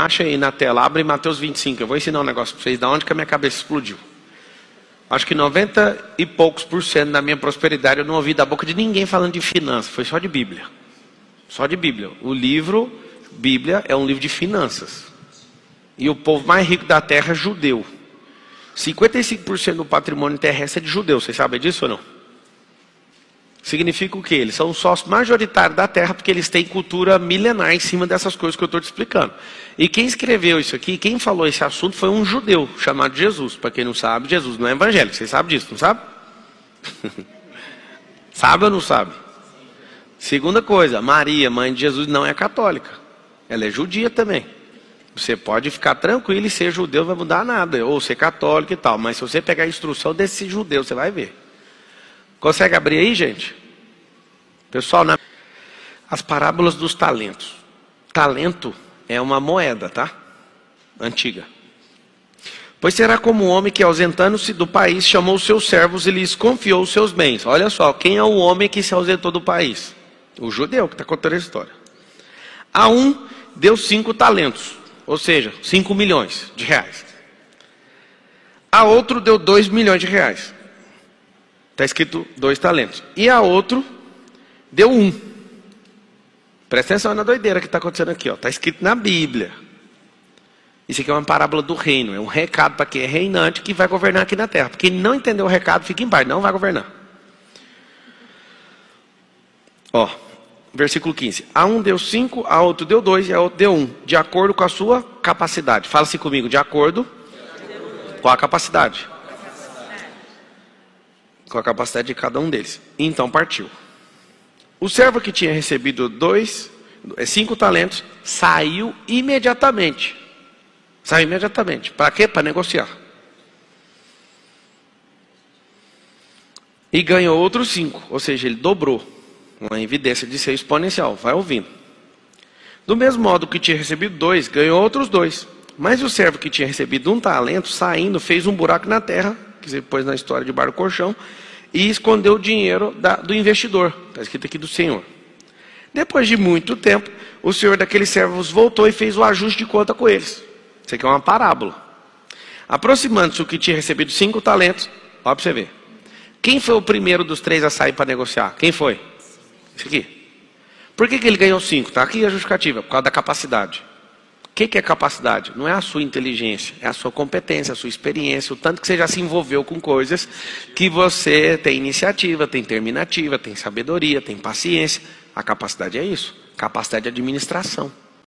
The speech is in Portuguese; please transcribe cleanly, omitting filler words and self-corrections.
acha aí na tela, abre Mateus 25. Eu vou ensinar um negócio para vocês, da onde que a minha cabeça explodiu. Acho que 90 e poucos % da minha prosperidade eu não ouvi da boca de ninguém falando de finanças. Foi só de Bíblia. Só de Bíblia. O livro, Bíblia, é um livro de finanças. E o povo mais rico da terra é judeu. 55% do patrimônio terrestre é de judeu. Vocês sabem disso ou não? Significa o quê? Eles são os sócios majoritários da terra porque eles têm cultura milenar em cima dessas coisas que eu estou te explicando. E quem escreveu isso aqui, quem falou esse assunto foi um judeu chamado Jesus. Para quem não sabe, Jesus não é evangélico. Vocês sabem disso, não sabe? Sabe ou não sabe? Segunda coisa, Maria, mãe de Jesus, não é católica. Ela é judia também. Você pode ficar tranquilo e ser judeu não vai mudar nada. Ou ser católico e tal. Mas se você pegar a instrução desse judeu, você vai ver. Consegue abrir aí, gente? Pessoal, as parábolas dos talentos. Talento é uma moeda, tá? Antiga. Pois será como um homem que, ausentando-se do país, chamou os seus servos e lhes confiou os seus bens. Olha só, quem é o homem que se ausentou do país? O judeu que está contando a história. A um deu 5 talentos, ou seja, 5 milhões de reais. A outro deu 2 milhões de reais. Está escrito 2 talentos. E a outro deu 1. Presta atenção na doideira que está acontecendo aqui. Está escrito na Bíblia. Isso aqui é uma parábola do reino. É um recado para quem é reinante que vai governar aqui na terra. Porque quem não entendeu o recado, fica em paz. Não vai governar. Versículo 15. A um deu 5, a outro deu 2 e a outro deu 1. De acordo com a sua capacidade. Fala-se comigo. De acordo com a capacidade. Com a capacidade de cada um deles. Então partiu. O servo que tinha recebido 5 talentos saiu imediatamente. Saiu imediatamente. Para quê? Para negociar. E ganhou outros 5. Ou seja, ele dobrou. Uma evidência de ser exponencial. Vai ouvindo. Do mesmo modo que tinha recebido 2, ganhou outros 2. Mas o servo que tinha recebido 1 talento, saindo, fez um buraco na terra, que você pôs na história de bar do colchão, e escondeu o dinheiro do investidor. Está escrito aqui do Senhor. Depois de muito tempo, o senhor daqueles servos voltou e fez o ajuste de conta com eles. Isso aqui é uma parábola. Aproximando-se o que tinha recebido 5 talentos, ó para você ver. Quem foi o primeiro dos 3 a sair para negociar? Quem foi? Esse aqui. Por que ele ganhou 5? Está aqui a justificativa, por causa da capacidade. O que é capacidade? Não é a sua inteligência, é a sua competência, a sua experiência, o tanto que você já se envolveu com coisas que você tem iniciativa, tem terminativa, tem sabedoria, tem paciência. A capacidade é isso, capacidade de administração.